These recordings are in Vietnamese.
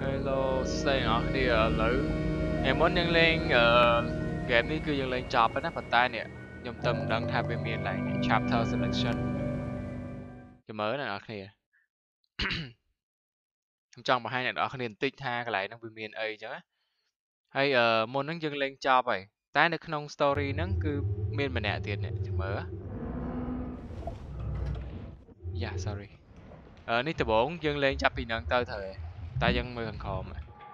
Hello ស្ដីអ្នកគ្នាឥឡូវមុនយើងលេងហ្គេមនេះគឺយើងលេងចប់ហើយណាប៉ុន្តែនេះខ្ញុំទៅមិនដឹងថាវាមានឡើង chapter selection ចាំមើលណាអ្នកគ្នាខ្ញុំចង់បង្ហាញអ្នកគ្នាបន្តិចថាកន្លែងហ្នឹងវាមានអីចឹងណាហើយមុនហ្នឹងយើងលេងចប់ហើយតែនៅក្នុង story ហ្នឹងគឺមានម្នាក់ទៀតនេះចាំមើលយ៉ា sorry នេះដំបូងយើងលេងចាប់ពីហ្នឹងទៅត្រូវហើយតែយើងមើលខាងក្រោម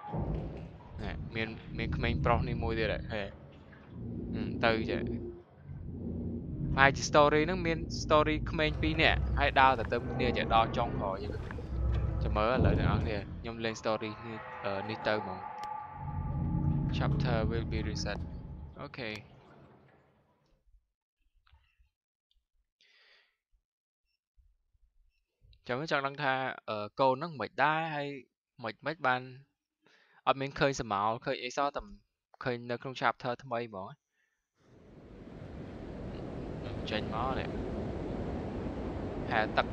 មានក្មេងប្រុសនេះមួយទៀតហើយទៅចេះហើយជា story ហ្នឹងមាន story ក្មេង2នាក់ហើយដើរទៅគ្នាចេះដល់ចុងក្រោយចាំមើលឥឡូវអ្នកនរគ្នាខ្ញុំលេង story នេះទៅហ្មង chapter will be reset អូខេចាំមើលចង់ដឹងថាកូនហ្នឹងមិនដែរហើយមិនបានអត់មានឃើញសមោលឃើញអីសោះតែឃើញនៅក្នុង chapter ថ្មីហ្មងចេញមកនេះហែទឹក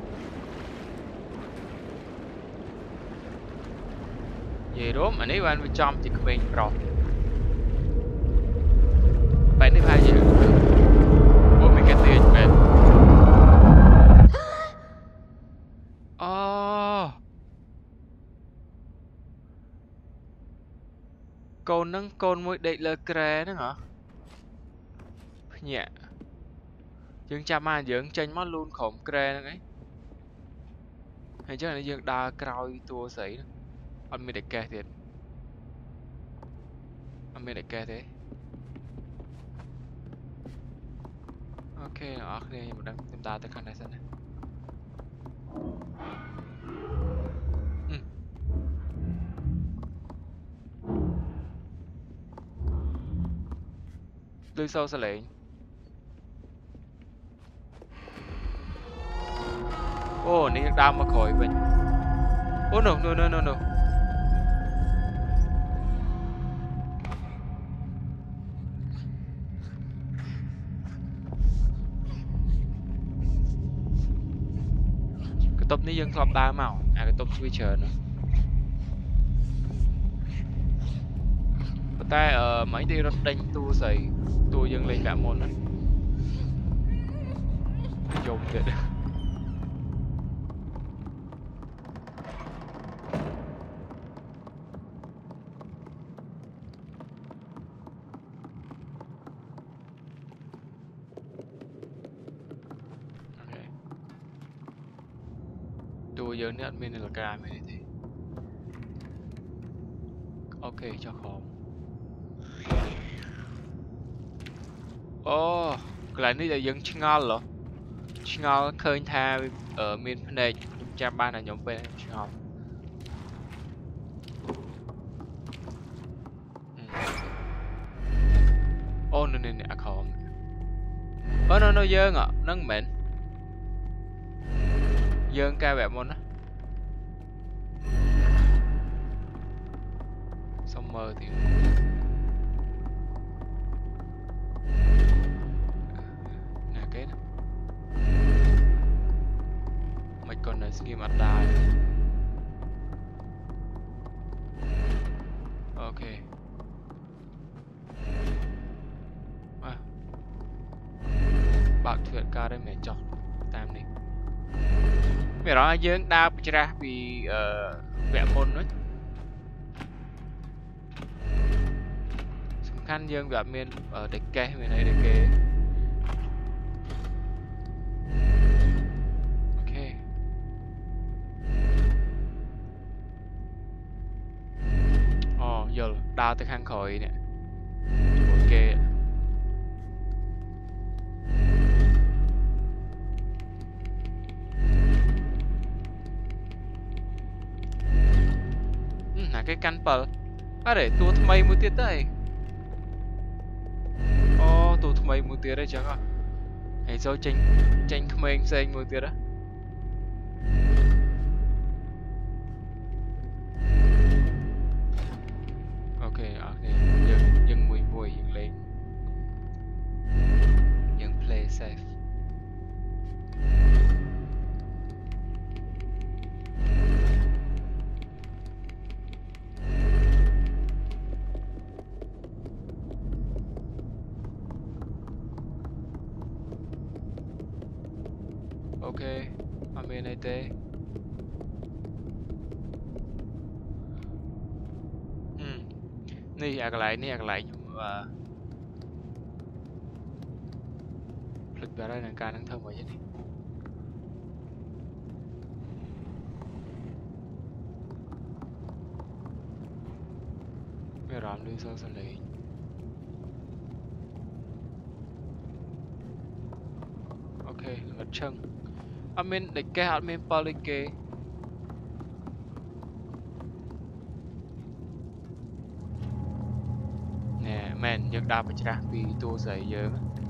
និយាយរួមអានេះបានវាចំជាក្មេងប្រុសបែបនេះប្រហែលជាអូមិនគេទេបែបអូកូនហ្នឹងកូនមួយដេកលើគ្រែហ្នឹងហ៎ភ្ញាក់យើងចាំមកយើងចេញមកលូនក្រុមគ្រែហ្នឹងឯងហើយចឹងយើងដើរក្រោយតួស្រីហ្នឹងអត់មានតែកេះទៀតអត់មានតែកេះទេអូខេអ្នកនរគ្នាខ្ញុំមិនដឹងខ្ញុំដើរទៅខាងណាសិនណាឮសូរសលេងអូនេះយើងដើរមកក្រោយវិញអូ no កតុបនេះយើងធ្លាប់ដើរមកអាកតុប Switcher នោះប៉ុន្តែមិញទីរត់ដេញតួស្រីតួយើងលេងកាក់មុនណាយំទៀតតួយើងនេះអត់មានលកាមានទេអូខេចុះក្រោមអូកន្លែងនេះដែលយើងឆ្ងល់ហ៎ឆ្ងល់ឃើញថាមានភ្នែកខ្ញុំចាំបានតែខ្ញុំពេលឆ្ងល់អូនេះអាក្រមអូនៅយើងហ្នឹងមិនមែនយើងកែបែបមុនណាសុំមើលទីណាគេណាមិនcònនៅស្ងៀមអត់ដែរអូខេបើកទ្វារការទេមិនចោះតាមនេះមានអារម្មណ៍យើងដើរច្រាស់ពីវគ្គមុនហ្នឹងសំខាន់យើងវាអត់មានតែកេះមានអីទេគេអូខេអូយល់ដើរទៅខាងក្រោយនេះជាមួយគេណាគេកាន់7អរេតួថ្មីមួយទៀតទៅអូតួថ្មីមួយទៀតអីចឹងហើយចូលចេញក្មេងផ្សេងមួយទៀតអូខេអរគុណយើងមួយយើងលេងយើង play safe អ ở bên này têนี่อะไรอยู่ผลิตอะไรในการทั้งเทอมไว้ยังไงไม่ร้อนด้วยโซ่สเลยโอเคหลัดช่างอเมนเด็กแกอเมนปอลิเกแมนยังดาวไปจ้าปีตัวใส่เยอะ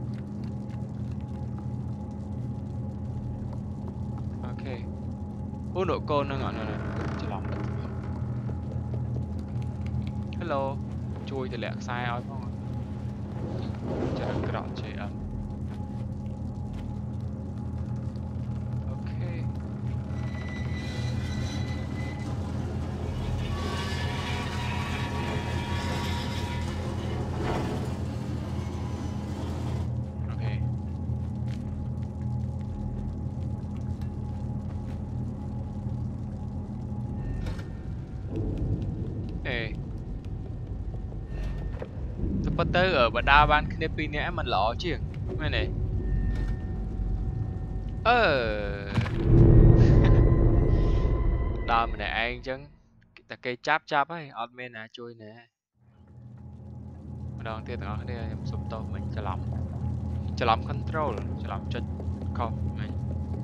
โอเคผู้หนุ่มโกนนั่งอ่ะนั่นจะลองกันฮัลโหลช่วยแต่แหลกซ้ายเอาพ่อจะกระโดดเฉยโอเคtới ở bờ đa ban Knepi này mình lọ chứ mấy này đo mình này ăn chứ ta cây cháp ấy admin à chui nè đòn tiếp đó đây em sụp to mình cho lắm control cho lắm chất không mình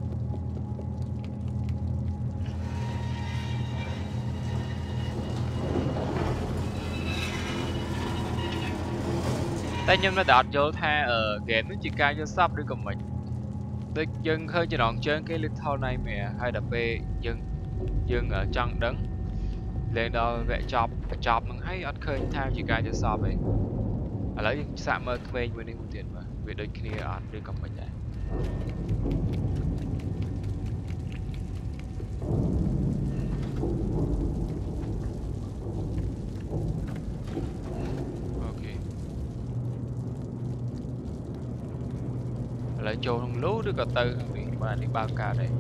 tay nhân nó đạt vô tha ở game nó chỉ cài cho sub đi cùng mình tôi dân hơi chỉ đoạn chơi cái lịch thao này mẹ hay đập về dân ở trong đấng lên đó vẽ chọc nó hay ăn khơi theo chỉ cài cho sub ấy ở lấy sạm mơ về mình đi một tiền mà việc đôi kia ăn đi cùng mình vậy lại trâu không lú được cả tư bị mà đi 3K đây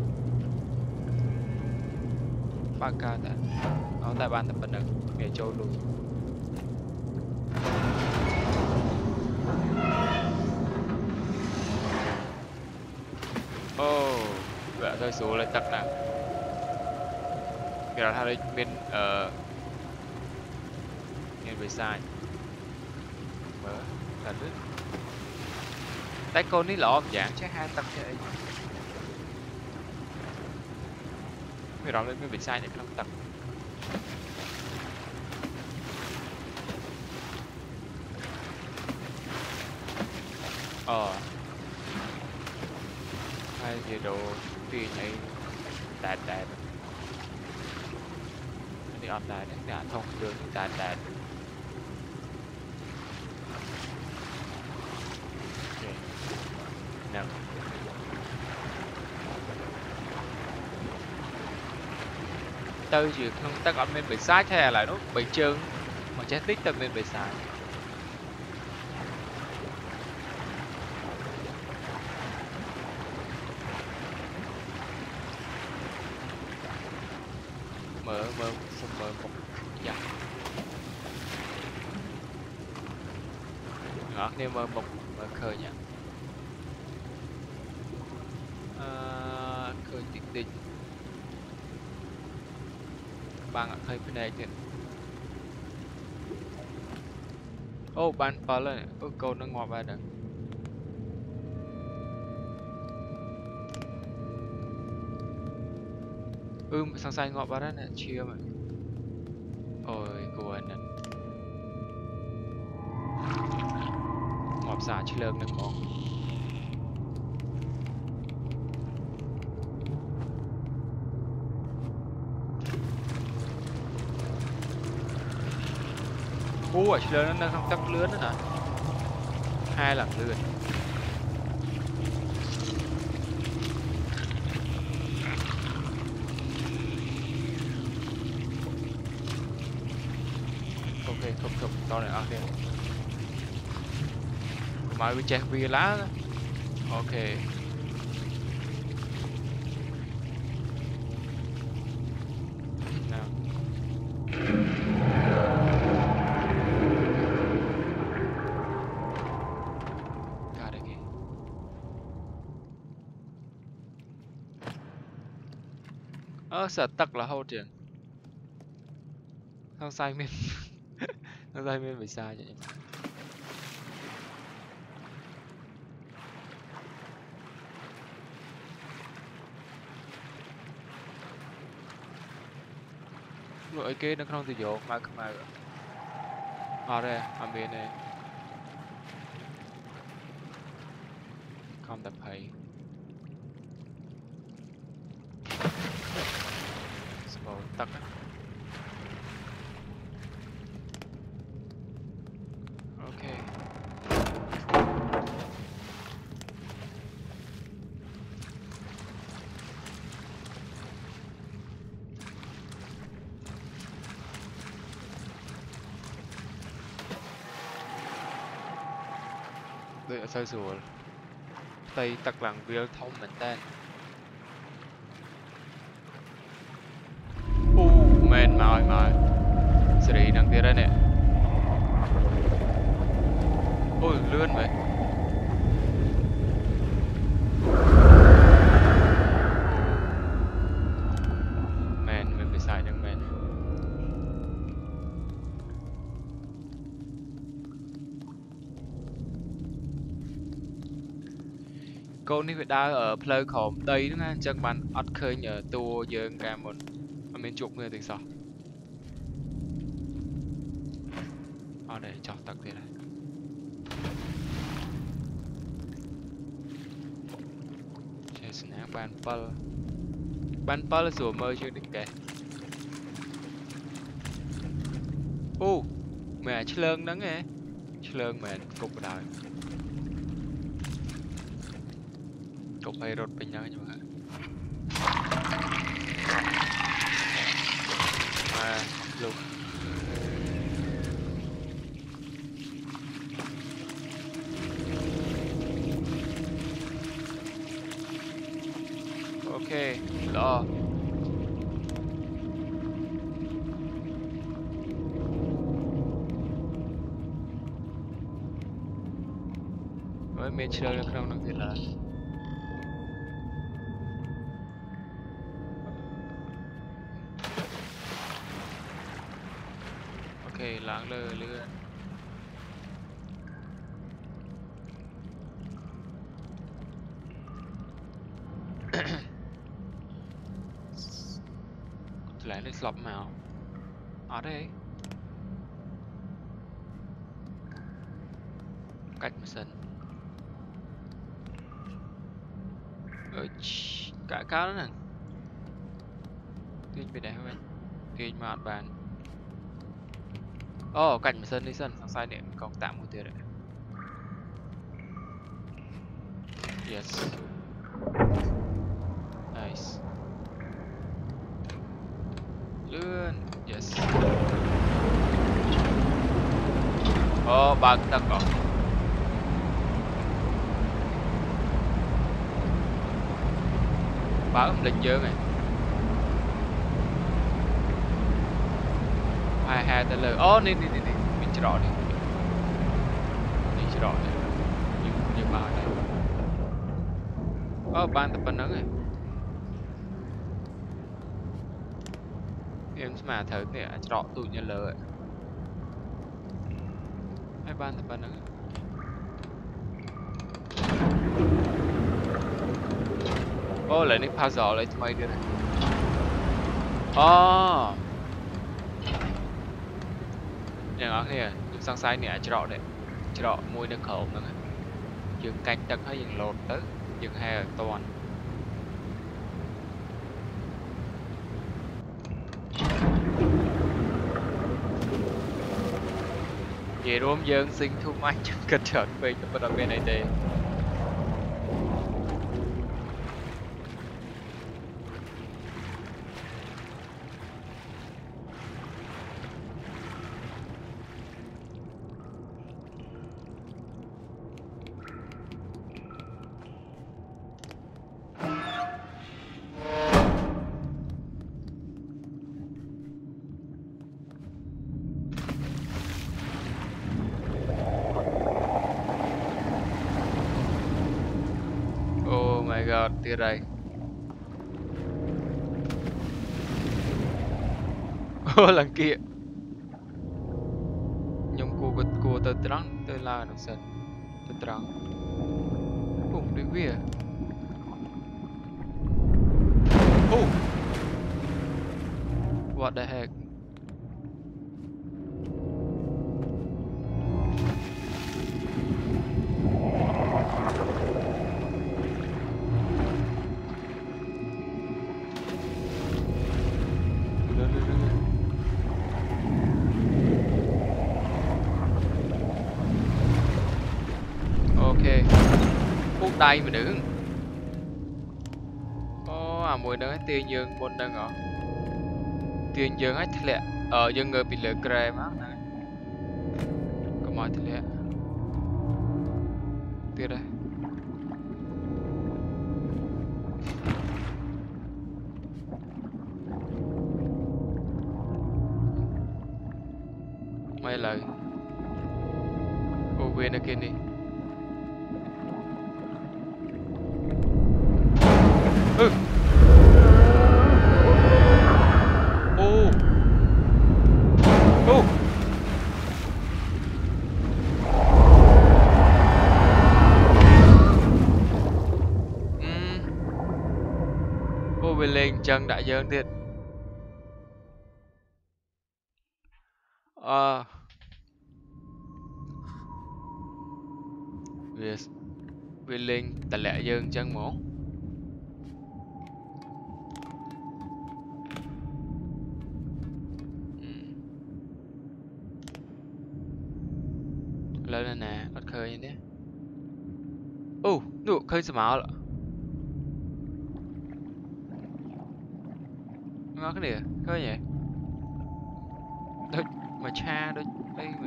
3K tại nó tại ban tập bình đẳng nghề trâu luôn vậy thôi số lại tắt nào cái đó thay bên bên về sai mở là đứt tay con ní lọ dạng chắc 2 tập chơi người đó lên mới bị sai những 5 tập hay gì đồ tiền này đạt đi online đấy đã thông đường đạt nào tư chỉ không ta gọi mình bị sai hay là nó bị trơn mà chết tích ta mình bị sai mở xong mở một dạ ngọt nên mở khơi nha khơi định bang khơi bên này thì ban phá lên câu nó ngọt vào đó sang sai ngọt vào đó nè chia mà ôi cô anh nè ngọt xả chỉ lớn được món ở chỉ lớn nó không tắt lướn nữa nè 2 lần lướn ok không to này ok mà bị chạy vì lá ok nào cả đây kìa sợ tắc là hậu trường thằng sai miên thằng sai miên bị sai vậy rồi cái nó không thể dỗ mà ở đây ở bên này không tập hay tắc á ok đợi sao rồi tay tắc lặng real thông mình tên men mà Sri đang tiến ra nè ôi lươn vậy men mình bị sai chẳng men cô này phải đá ở play khóm tây đúng không chẳng bạn ắt khơi nhờ tua dương ca một mình chụp người thì sao ở đây chọc tắc thế này chơi snack ban pal là sủa mơ chưa đỉnh kệ mẹ chơi đó nghe chơi mẹ cục vào đời cục hay rột bên nhau nhưng mà lục ok lo với mình chơi được không năng thì là ok lãng lơ lưa lại lên slot màu ở đây cách mà sân cả cá đó nè kinh về đây không anh kinh mà bàn cạnh mà sân đi sân thằng sai niệm còn tạm một tiền đấy yes nice lươn yes ba cái tắc rồi ba âm lịch dơ này hai tên lời nè mình chỉ rõ đi mình chỉ rõ đi như ba này ban tập nắng này em mà thử nè rõ tụi nhân lời hai ban tập nắng lại nick puzzle lại thay đi nàyอย่างนั้นเนี่ยอยู่ทางซ้ายเนี่ยจะเจาะมวยในเขานั่นยังกัดตักให้ยังโหลดตึ๊กยังแห่ตอนเย่ร่วมยังซิงทุ่มอันจังกระเจิดไปกับประเด็นในเดย์ god tiệt đây. Ô lần kia nhung cua tơ trắng tơ la nó sần tơ trắng cũng để vía. Oh, what the heck. Ok, phút đây mà đứng. À mùi nâng tiền dương môn nâng hả? Tiền dương hết lẹ. Dương ngờ bị lỡ kre má nè. Có mọi thế lẹ. Tiếp đây. Mấy lời. Ô quên ở kia đi. Ừ. Ô. Ô. Ô về lên chân đại dương thiệt. Về lên tà lẹ dương chân mổ. Lên nè, bắt khơi như thế. Ô, nụ khơi sao máu lạ. Ngon cái này khơi nhỉ? Đôi, mà cha đôi đây mà.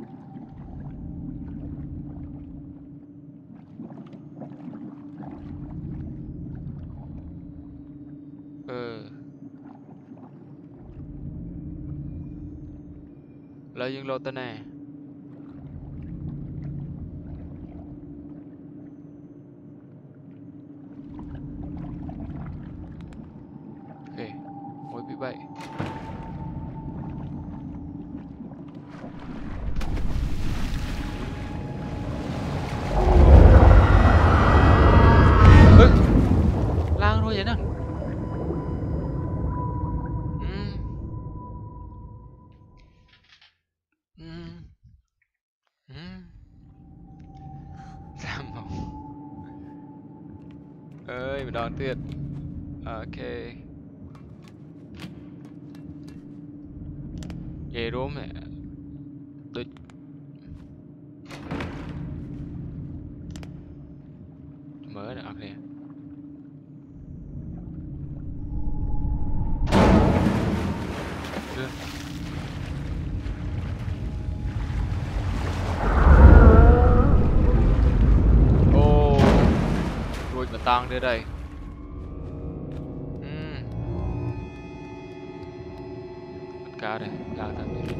Lấy những lô tên này. Ok, mỗi bị vậy. Lang thôi vậy nè. Làm không? Ơi, mình đón tuyệt. Ok. Ghê đúng mẹ. Đôi. Mới được nè. Ô. Đuôi mà tăng tới đây. Tất cả đây, lao thằng đi.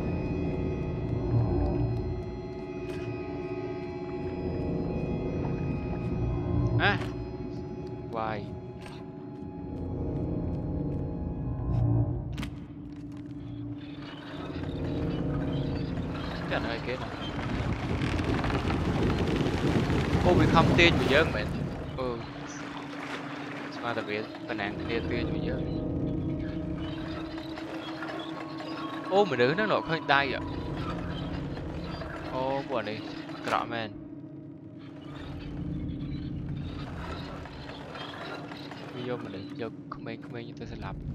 À. Why? Cái này kia nè. Ô bị không tên của dân mẹ. Mà đặc biệt phần nạn kia tên của dân. Ô mình đứng nó nổ hơi đai vậy. Ô buồn đi. Cọ man. Video mình định cho comment như tôi sẽ làm.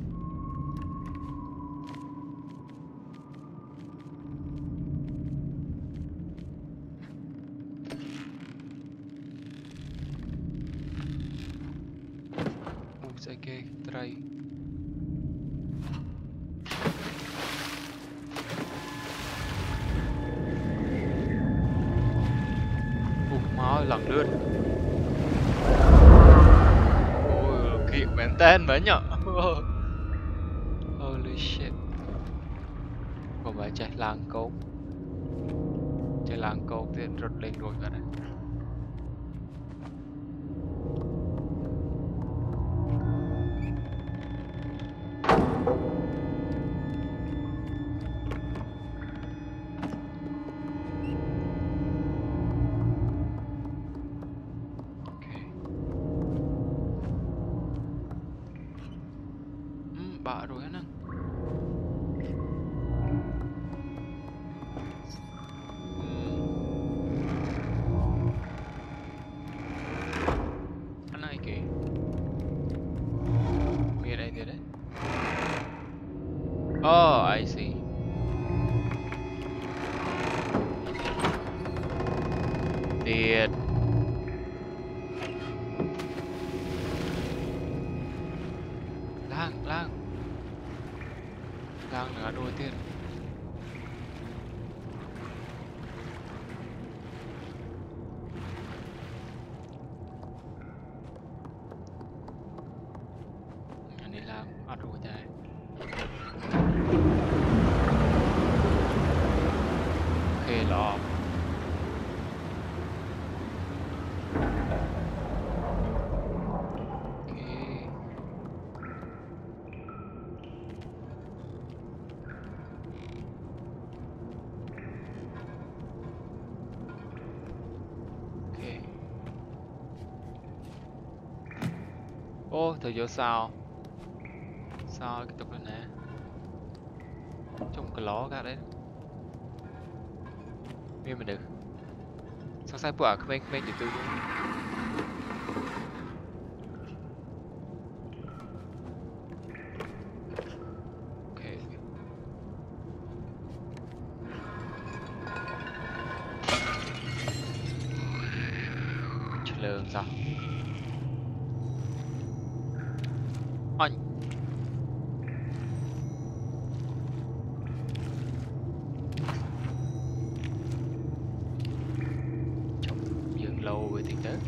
Ok, try. Máu lần lượt. Ôi, kiện bản tên mới nhở. Holy shit. Còn phải chạy làng cốt. Chạy làng cốt thì rụt lên rồi cả đấy. I see. Tiệt. Lang là đuôi tiên. Anh đi làm ăn đuôi chạy. Ok lọ. Ô, thử vô sao cái tục này nè. Trông cái ló ra đấy. Nghe mà được. Sao sai bữa comment thì tôi luôn. Ok. Trả lời sao? Anh chồng dừng lâu với tiếng tới.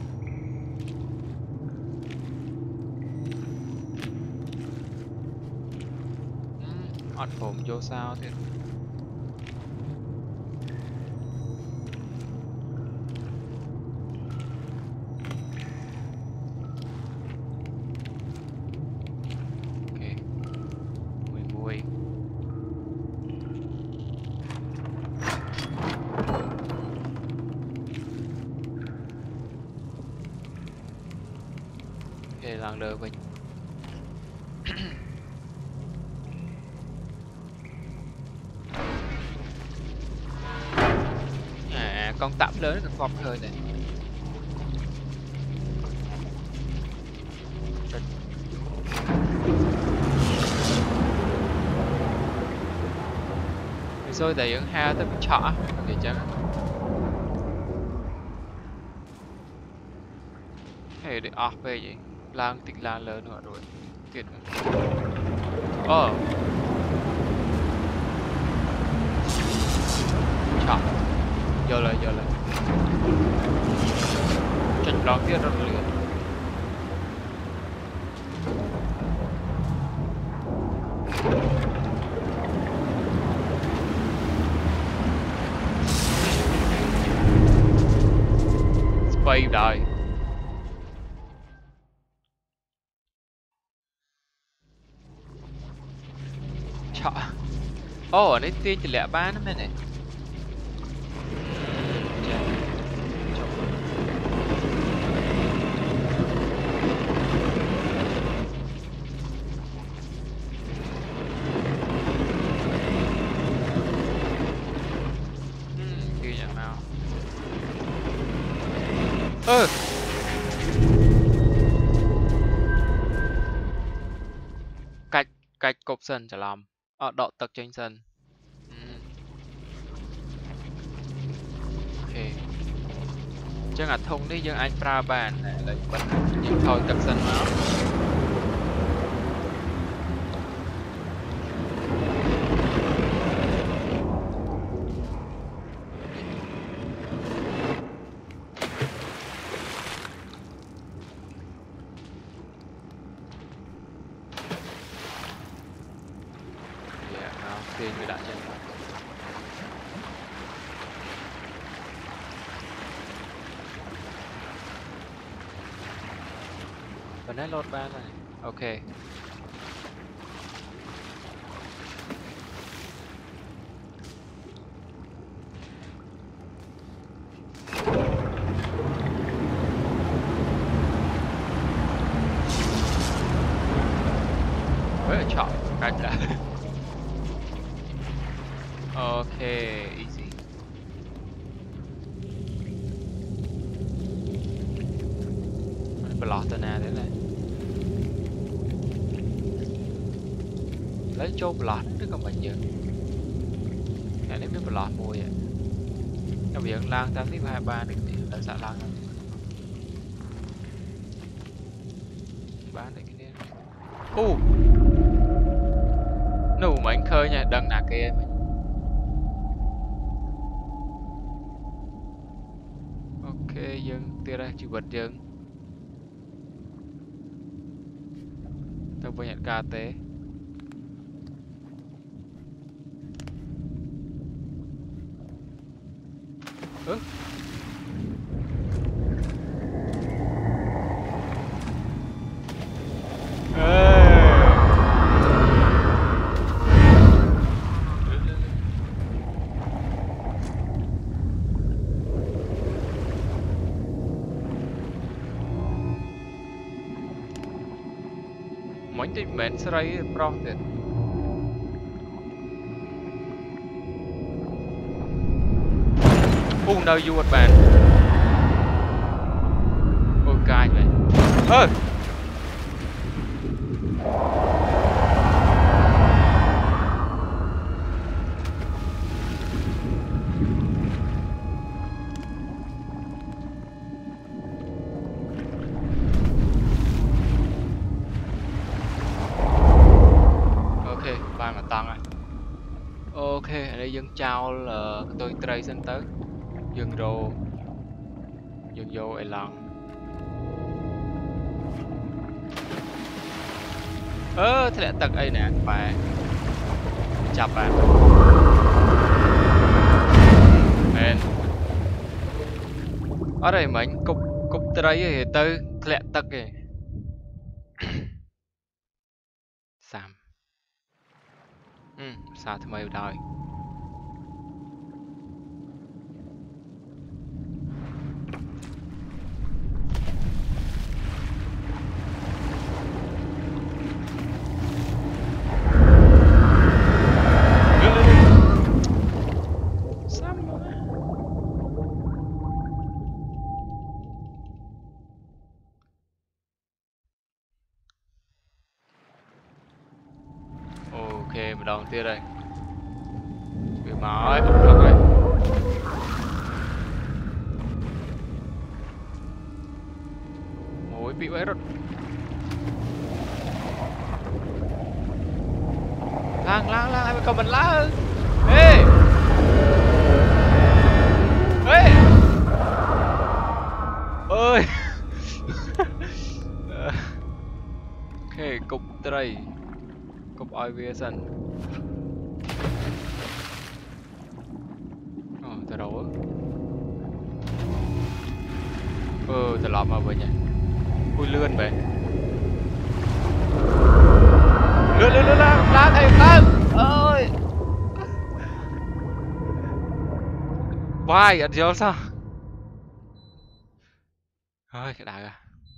Ăn phồm vô sao thế? Lần lượt mình con tắm lớn còn phong hơi này. Rồi tại những ha tới chọ thì chắc hay để off về vậy. Lang tích lang lớn nữa rồi tiệt. Chọn giờ lại chỉnh lon tiết rất liền. Spay đời. Chọn ở đây tiên chỉ lẻ ba nữa này. Cách cục sân chả làm đọ tật trên sân. Ok chắc là thông đi nhưng anh pra bàn này là bật những thôi tật sân máu. Người đã chân và nét lột ba này. Ok với chọn cách là ok easy. Block thế này lấy chôn lọt nó còn mình giờ cái này biết lọt mùi vậy cái việc lang tam tiếp 23 được thì là sợ lang bán được cái này nụ mà anh khơi nha đằng nạc kia mình ok dân tia ra chịu vật dân tao vừa nhận ca tế Món thì mến sẽ rây pro tiền đâu du một bạn ôi cay vậy ba mà tăng à ok ở đây dân trao là tôi tray xin tới dân vô ai lần thế lại tật ấy nè phải chập à men ở đây mình cục tray thì tới lại tật kì Sam sao thì mày đòi ok mình đòn tia đây bị máu ấp thật đây ôi bị vậy rồi lang ai mà cầm mình lá ê ơi ok cục tray cục oi về sân từ đầu từ lọt mà vừa nhỉ ui lươn vậy lươn lá thầy lan ơi vai ăn vô sao ơi cái đại à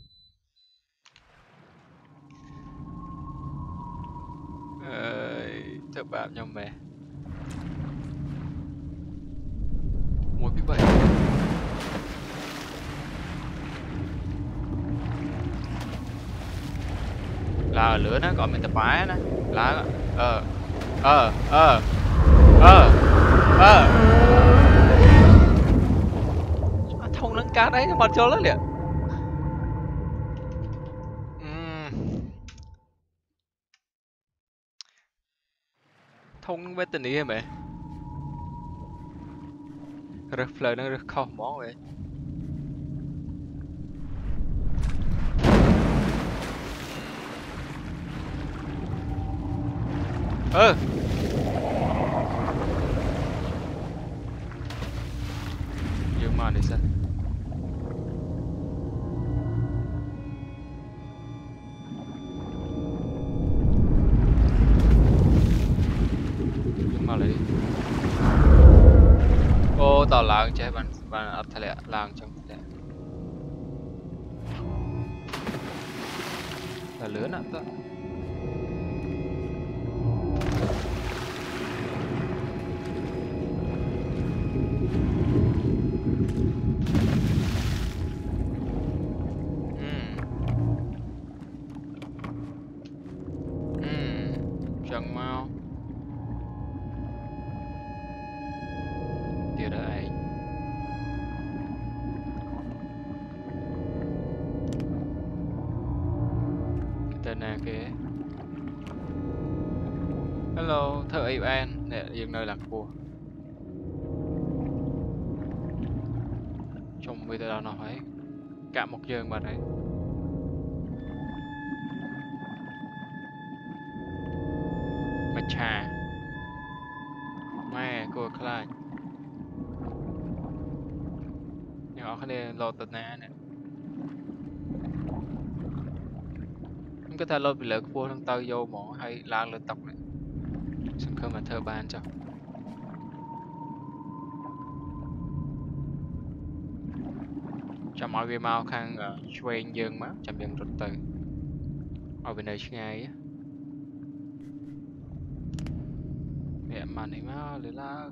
thợ bạn nhau mẹ một cái vậy là ở lửa nó còn mình tập bái nó là thông nâng cá đấy mà cho nó liền thông với tình yêu mẹ rất lời nó rất không món vậy dương mà đi sao dương mà lại đi ô tao làng chơi bạn ở thay lẹ làng trong thay lẹ là lứa nè đó chẳng mau Tia đó ai cái tên nào kia. Hello thợ Ivan nè dừng nơi lạc cua trong video nào ấy cả một giờ mà đấy mà trà mẹ cô khai nhưng họ này lột tận nè không có thể lột bị lỡ cua thằng tao vô mỏ hay lan lên tóc này xin không mà thơ ban cho cho mọi người mau khăn chuyên dương má chăm dân rụt từ ở bên đây ngay á mẹ mà này má lửa lá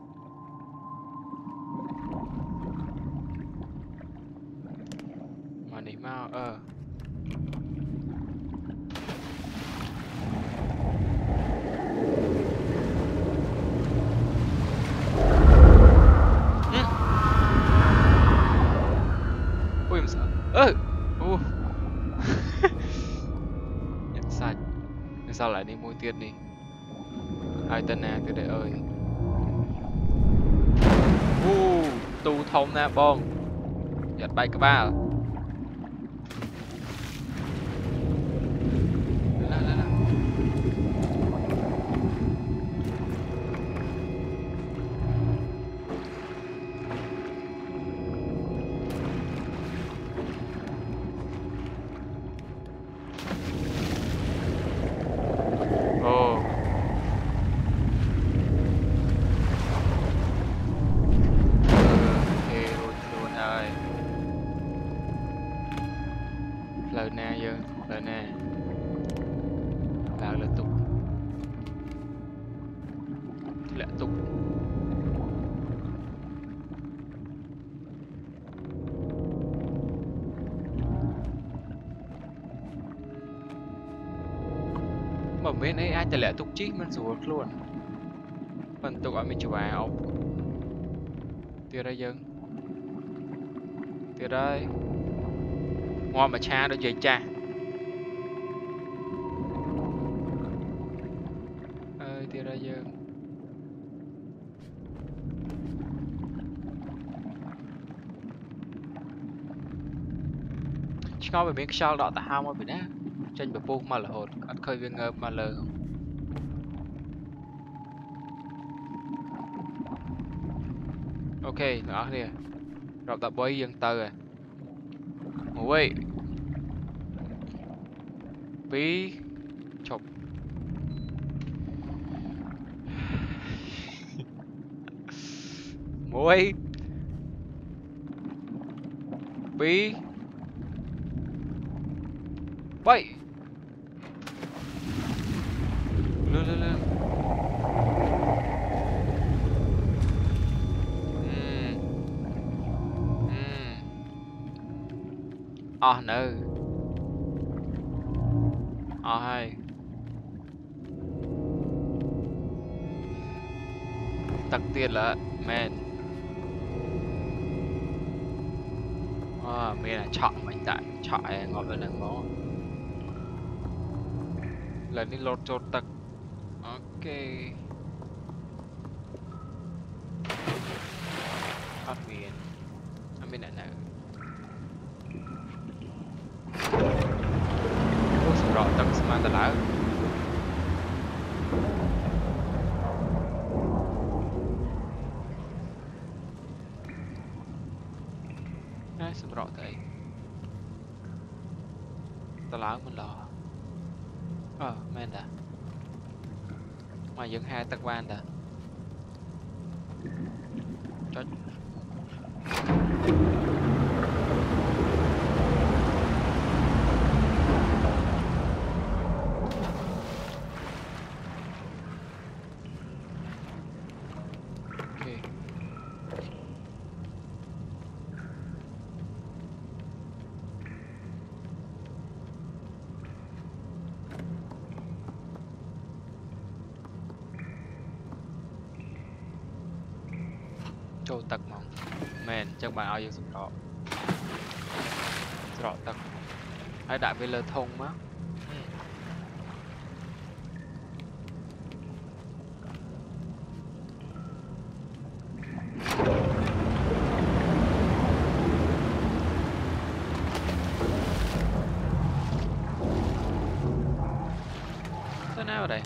mà này má ui mà sợ nhận sạch sao lại đi mua tiền đi ai tên nào từ đây ơi tu thông na bom giật bay các ba lời nè giờ lời nè là tục lệ tục mà bên ấy ai lệ tục chí mình rùa luôn mình tục ở mình chụp bài ông tia đây dân tia đây ngon mà cha đôi giày cha ơi tia đây dân ngon về miếng sao đỏ ta ham ở bên đó trên bờ buông mà là hột ăn khơi viên ngợp mà lờ không ok đó đi rồi tập bơi dân tơ rồi ui bí chụp ui bí bay lên lên lên no hai tặc tiền là man mình là chọn mình tại chọn ngọt lên lần đó lần đi lột chốt tặc ok admin này nào rõ tặc mang tờ lá xem rõ thấy tờ lá mình lò men đã mà dựng hai tắc van đã cho trâu tật mà men chắc bạn ao dương sụp đó rõ tật hay đại về lơ thông á thế nào ở đây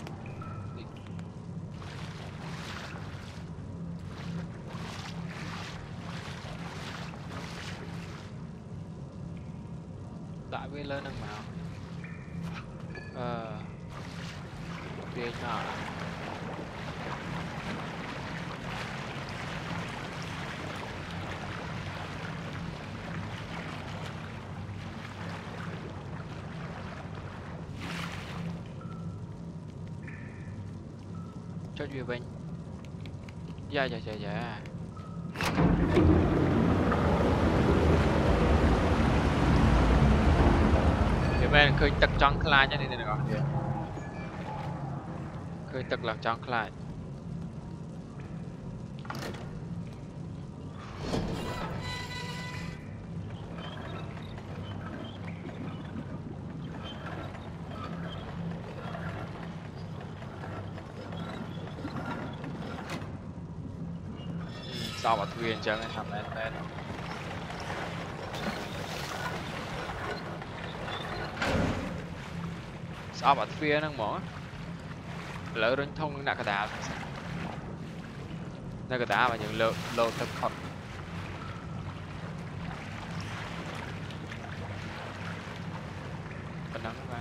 đại về lơ năng mạo về nhỏ cho duyên bên dạ thì bên khơi tật trắng khai cho nên này gọi khơi tật làm trắng khai sao mà thuyền chẳng hay làm em sao mà thuyền năng mỏ lỡ đến thông nạc đá nạc đá mà những lô tập thật cần nắng các bạn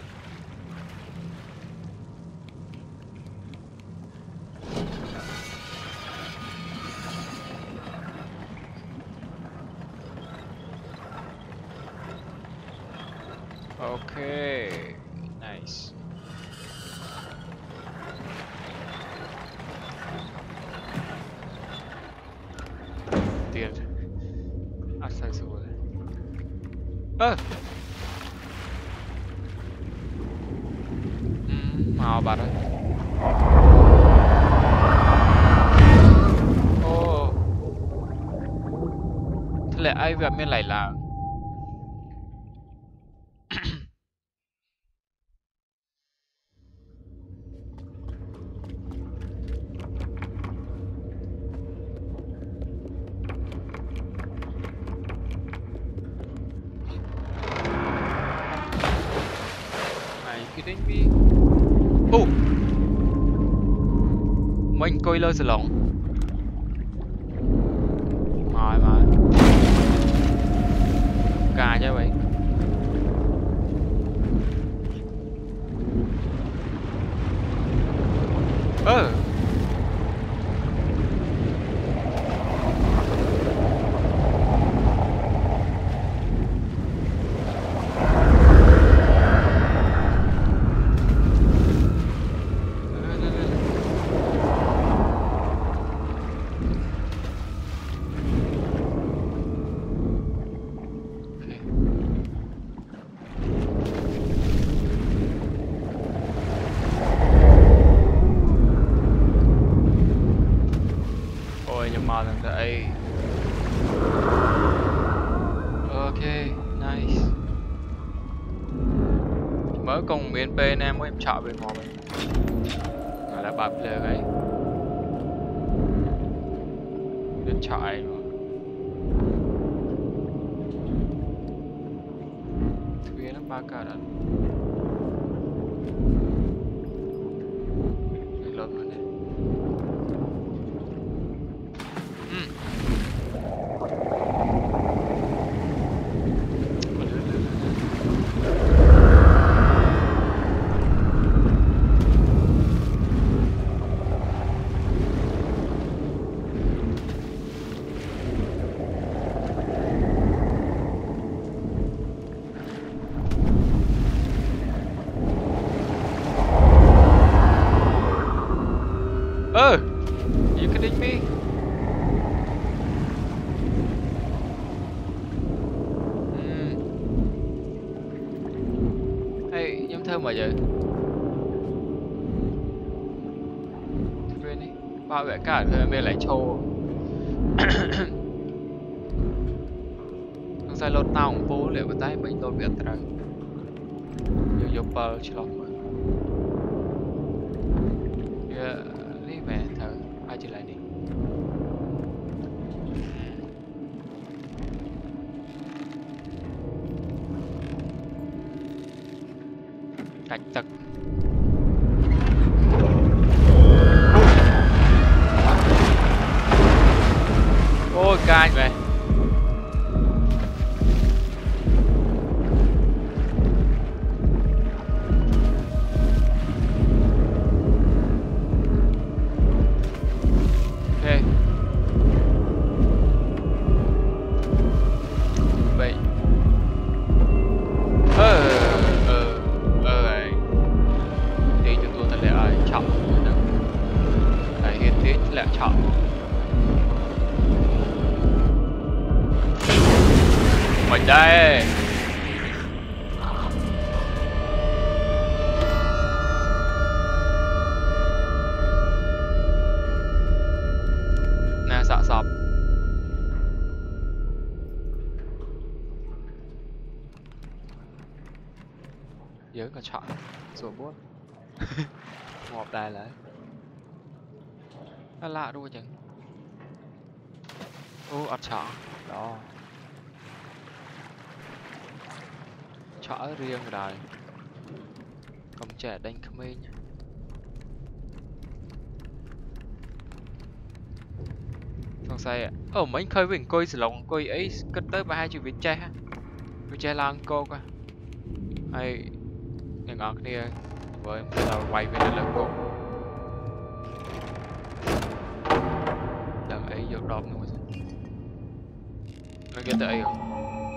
okay nice tiền sai rồi màu bạn ơi thế là ai việc mình lại là kidding me? Mình coi lơ sờ lỏng. Mà. Cà chứ vậy. Cùng miền bên em mới em chọn bên ngoài là bạp lờ ấy đến chạy mà thuê nó ba cả đã lớn hơn đấy you kidding me? Hey, nhóm thơm mà vậy? Đi, bảo vệ cả người mê lại trâu. Không sai lột tao cũng bố liệu với tay mình lột việc trời. Giờ vô bờ chỉ lột mà. Giờ đi về thở ai chỉ lại đi. Cảnh tật. Ôi cay vậy. Ok. Vậy. Ấy. Đi cho tôi thật lẽ ai trọng. Đấy hiện thế lẽ trọng. Mình đây. Nè sợ sọp. Nhớ cả chọn rồi bút. Ngọt đài lại. Nó lạ đúng không chẳng. Ô ọt chọn. Đó. Chọn riêng rồi. Cầm trẻ đánh Khmer nha. Không sai ạ. Mấy khơi với coi sự lòng coi ấy cất tới 32 triệu Việt Tre ha. Việt Tre lang cô coi. Hay những ngọn kia với tàu quay về lên cô. Đằng ấy vô đọc nữa mà. Nó ghét tới ấy rồi.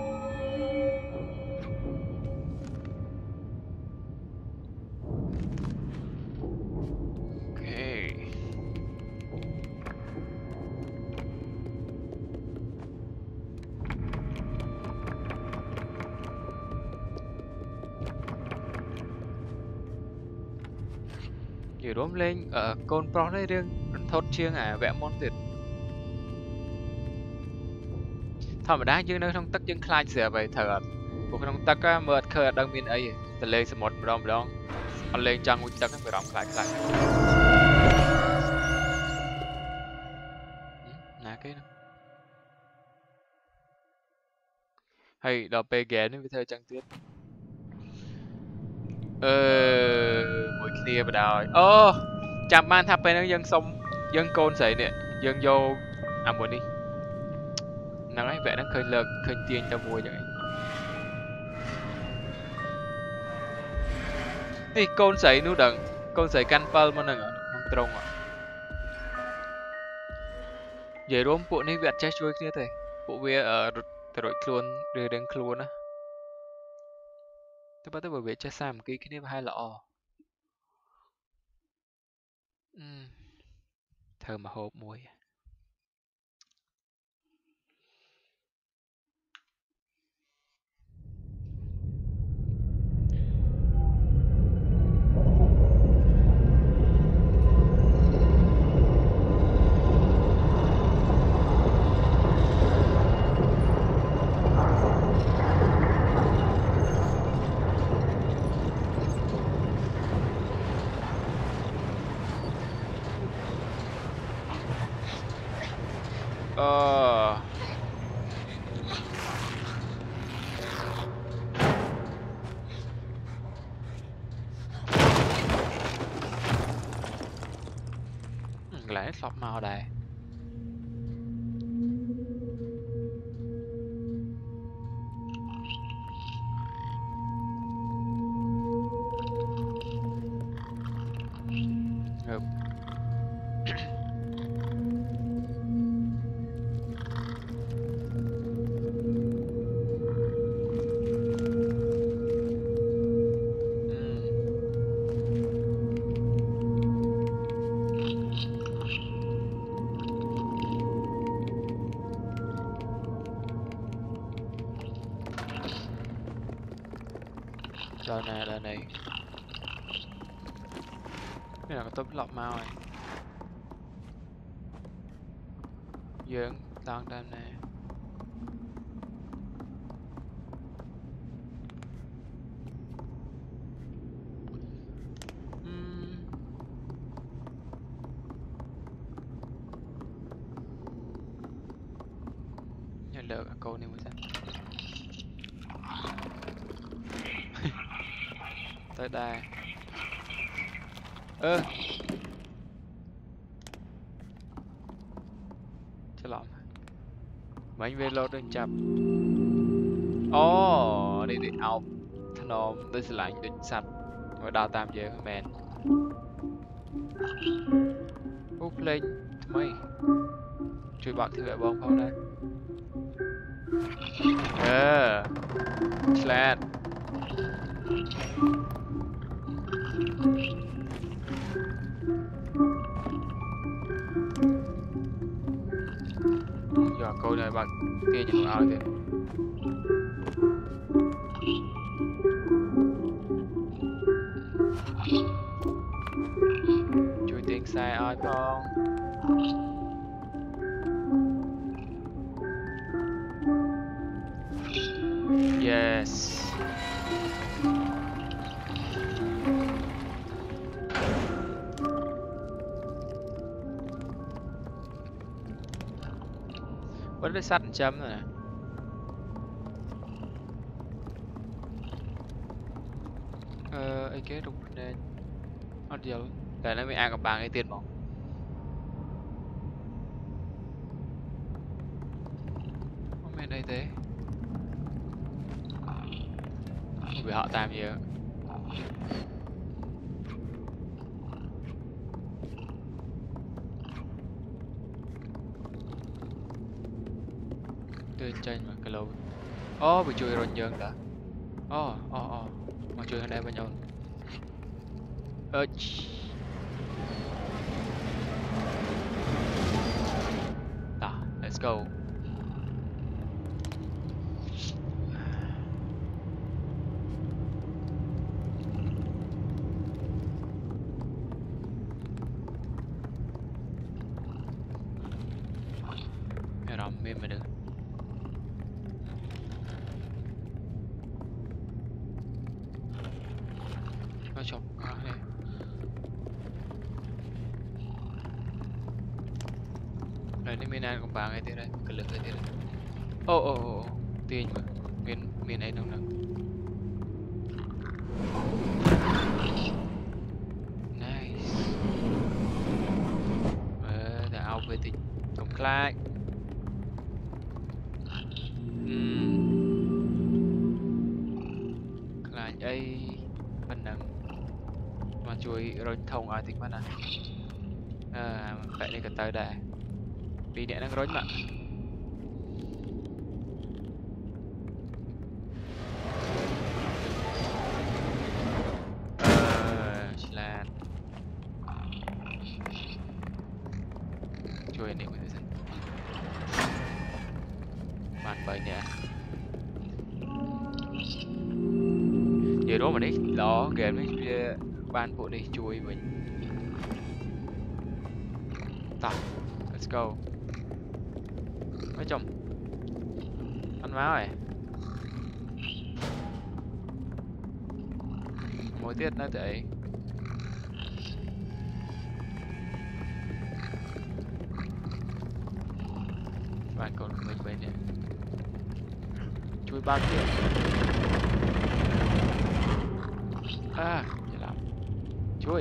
Kiểu đốm lên ở con pro đấy riêng thốt chiêng vẽ món tuyệt thầm đá chứ nó không tất chứng khai sửa về thở của không tất á mượt khơi đang miền ấy từ lên sẽ một đom anh lên trang nguyên tất phải đóng lại nè cái đó hay đọc bê ghé nên với thơ trang tuyết mỗi kia vào đòi chạm ban tháp bên nó dân sông dân côn sậy nè dân vô muốn đi nó ấy vẽ nó khơi lợn khơi tiền cho mua vậy đi côn sậy nu đừng côn sậy căn pal mà đừng không trông à vậy đúng bộ này vẽ trái chuối kia thế bộ vẽ ở rồi luôn đưa đến luôn á tôi bắt đầu vẽ trái sam cái này hai lọ thơm mà hộp muối lại sọp màu đây Rồi nè, đây này. Cái nào có tốt lọc mau này. Dương tăng tam này nhận được câu này mới ra tới đây cho lỏng mấy anh về lô đơn chập đi đi áo thằng nó tôi sẽ lại định sạch và đào tạm giờ mền úp lên mấy chui bạc thì vậy bông không đây sled giờ câu này bạc kia những áo thì chui tiếng sai ai không yes vẫn lấy sắt chấm rồi nè ấy kế đúng nên ăn nhiều để nó mới ănกับbàng cái tiền bóng không biết đây thế vì họ làm gì tên tranh mà cái lâu bị chui rồi nhường đã mà chui ở đây bao nhiêu let's go làm mềm mà được nó chọc đây này nên miền Nam của bà ngay thế đây cần lực cái thế đây tiền mà miền ấy đâu nào nice đã ao về thì tổng khai là đây phần năng mà chui rồi thông ai tính mà nè vậy đây cần tới đây vì điện đang rối mà là chui này mới được bạn bởi nè giờ đó mà đấy đó game đấy ban bộ đi chui mình tập let's go mấy chồng ăn máu này mỗi tiết nó để bạn còn mình bên này chui ba tiết vậy làm chui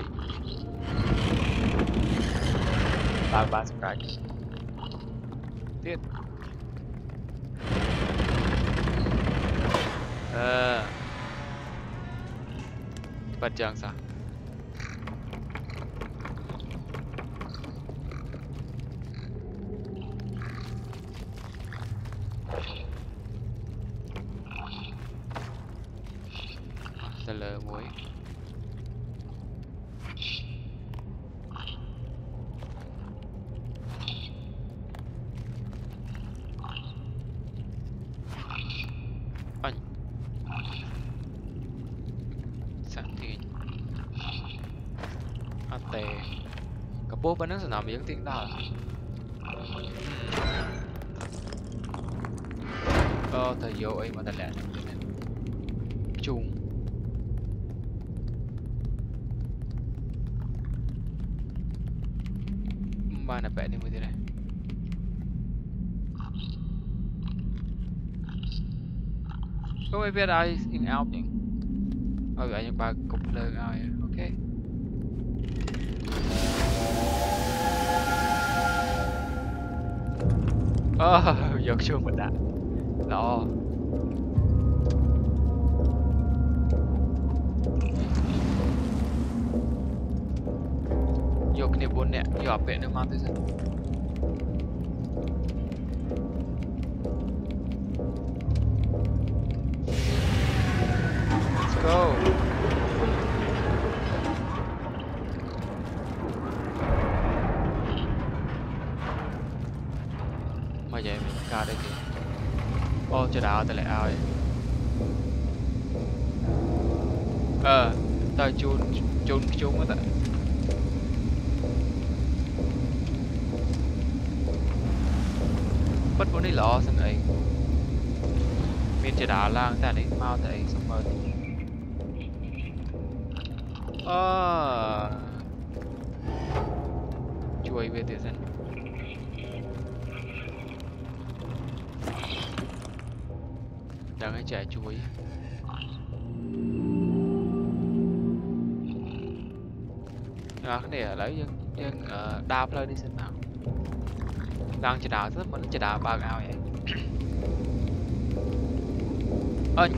ba cái tiết bật chẳng sao lờ muối anh sẵn thì tè cặp bố bên nó sẽ nằm miếng tiếng đó thầy vô ấy mà thầy lẹ chung mà là vẽ đi mới thế này có ai biết ai in out nhỉ vậy nhưng bà cục lơ ai ok giờ chưa mình đã đó vô cái này bốn nè vô áp nó mang tới sao let's go mà vậy mình ca đây kìa cho đạo tại lại ai tao chun á tại bất vốn đi lọ sang ấy miền chỉ đá lang tại đấy mau tại xong rồi chui về tiền dân đang cái chạy chui cái này lấy dân đạp lên đi xem nào đang chỉ đá rất mà nó chỉ đá ba gạo vậy ơi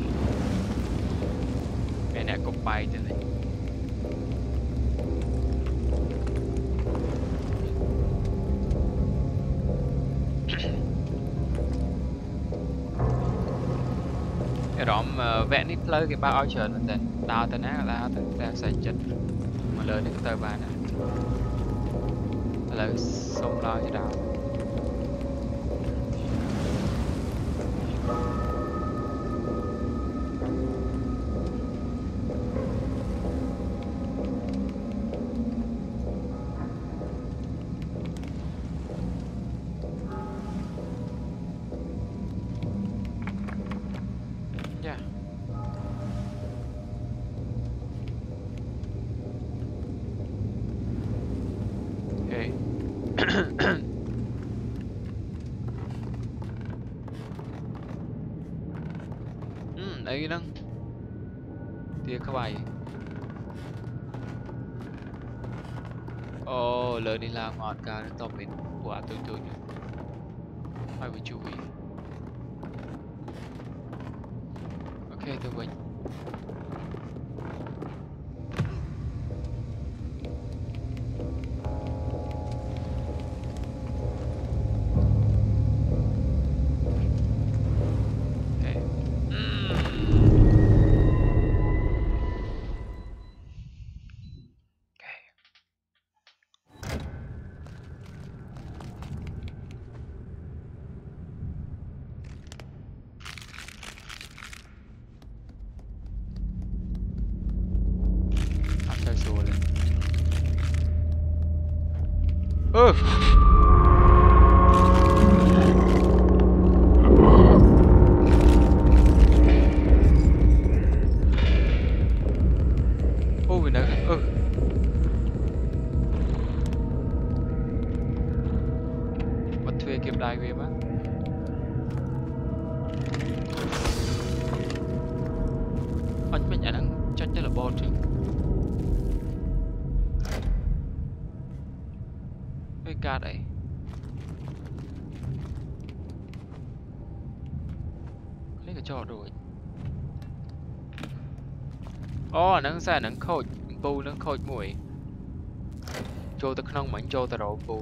cái này cục bay trên này cái đó mà vẽ nít lấy cái bao trời mình tên đào tên á là tên xây chật mà lên đến cái tờ bài này là xong lo chứ đào ấy nâng tiếc các bài lớn đi làm ngọt cả nó tóm mình quả tôi nhỉ phải chú ý ok tôi mình đấy lấy cái trò rồi nắng xa nắng khôi bù nắng khôi mũi cho ta không mảnh cho ta rồi bù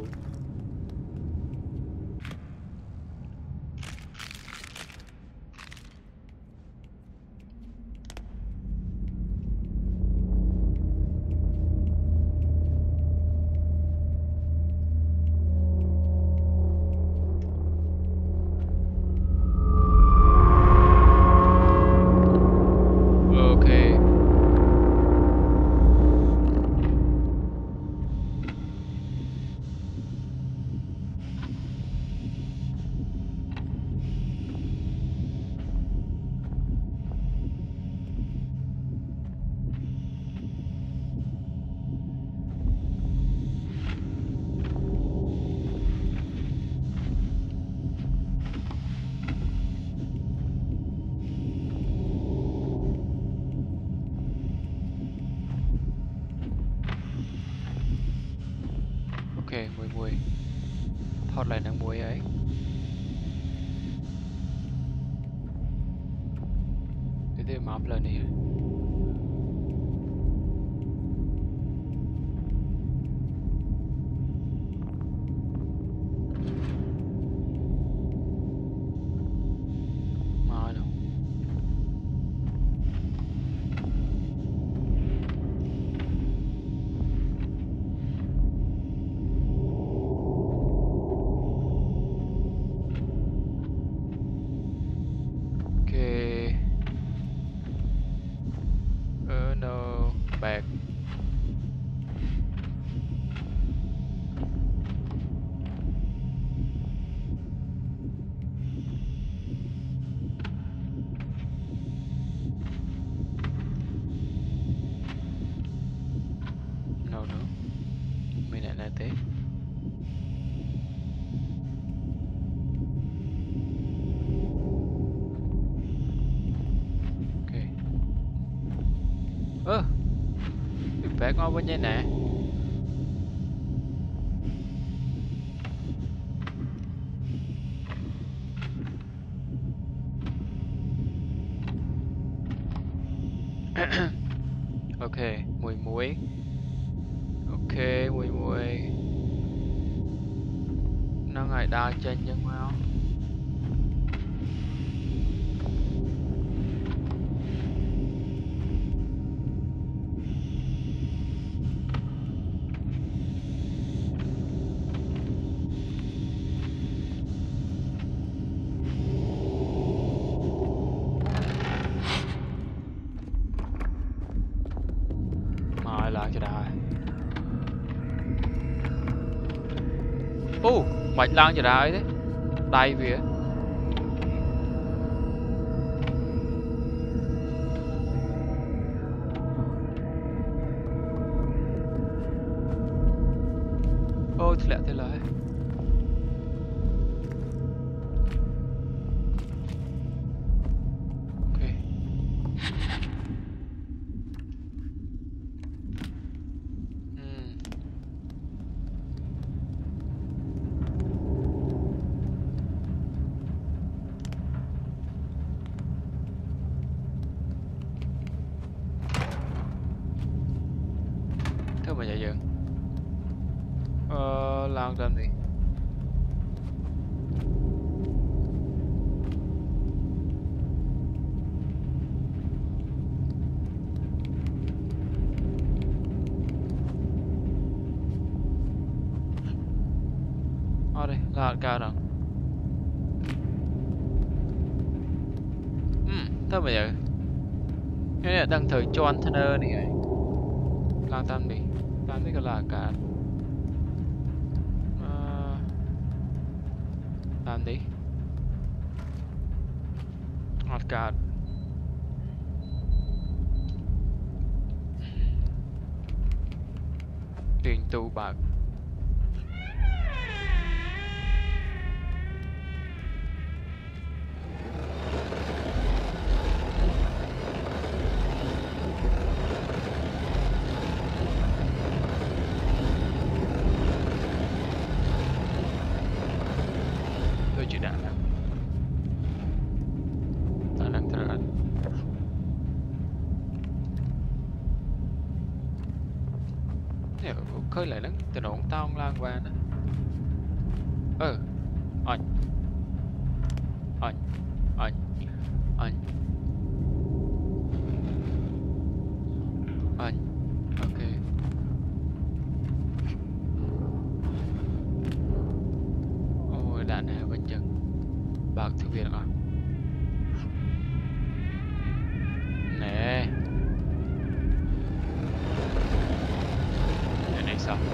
phọt lại năng muối ấy thế máu lần này máu đâu no back no mình lại là thế ok back over như nè ok mùi muối ok mùi muối nó ngày đa trên nhưng mà mời lại cho đại mạch lang cho đại đấy đây vía thì lẹ thế lại ok thế mà vậy dừng làm gì đây là cao rồi thế mà vậy cái này đang thời cho anh này làm tam đi cái là cả làm đi hot card tiền tù bạc khơi lại nó từ nổ tao lan qua nè anh ok ôi đạn này bên chân bạc thư viện à nè sao ok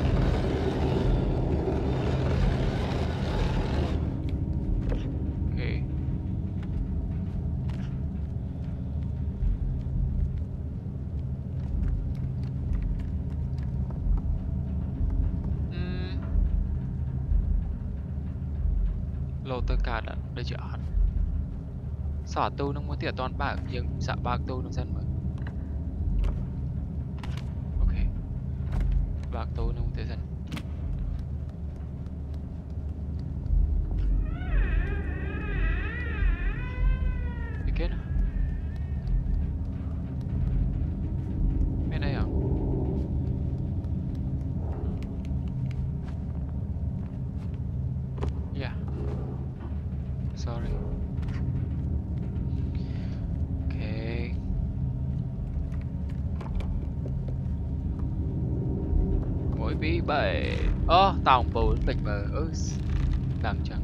lô tơ cả đã đây chữ án xả tu nó muốn tiệt toàn bạc nhưng xạ bạc tu nó dân mà ok bạc tu nó muốn tiệt dân sorry. Ok. Mỗi bí bể. Tao không bù tịch mà. Đằng chẳng.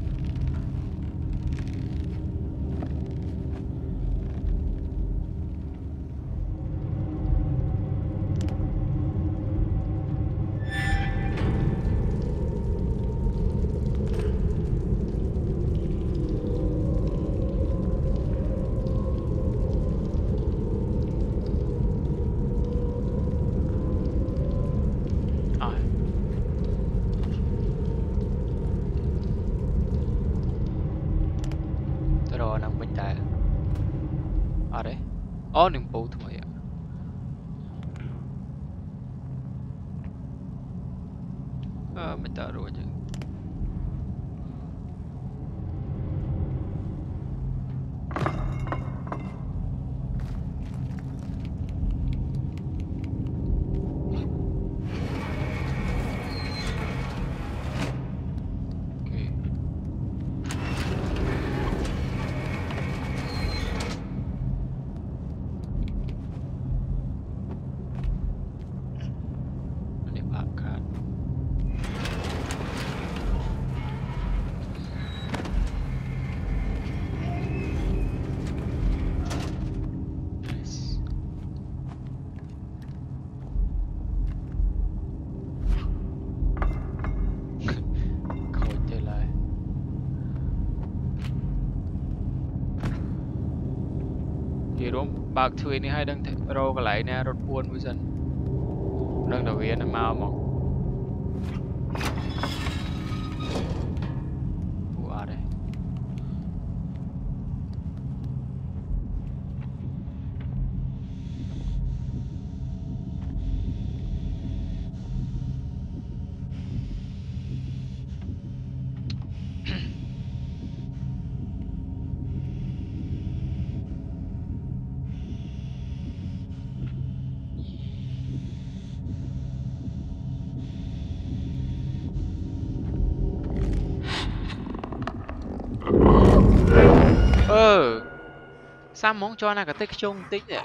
Ninh bố thôi ạ. Mình ta rồi chứ. Bạc thui này hay đang rô cái lại nè, rốt buôn với dân đang đầu viên nó mau mà à đây sao món cho nó cái tích chung tích vậy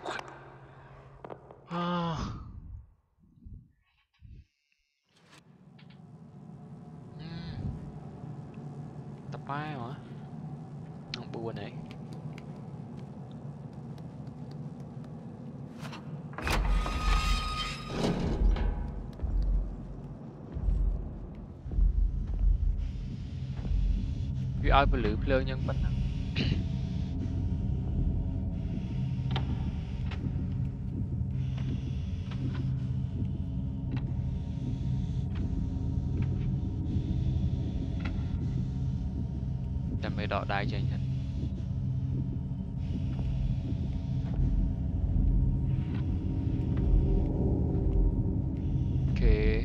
tập ai hả không buồn này vì ai bị lử plơ nhân bánh mày đọ đai cho anh thật ok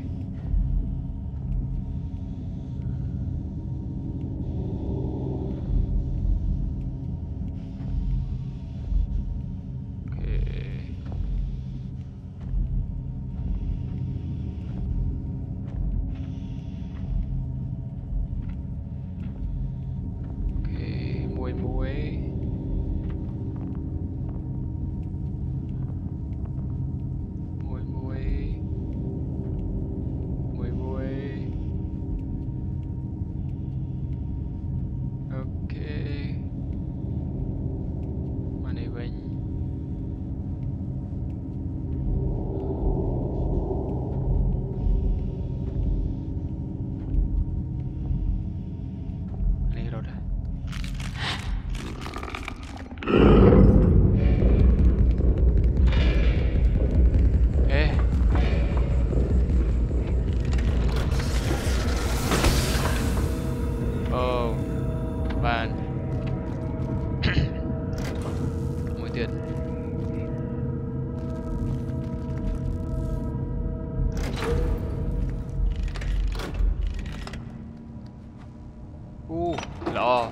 lọ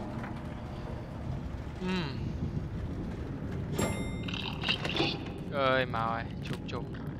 ơi màu ơi chụp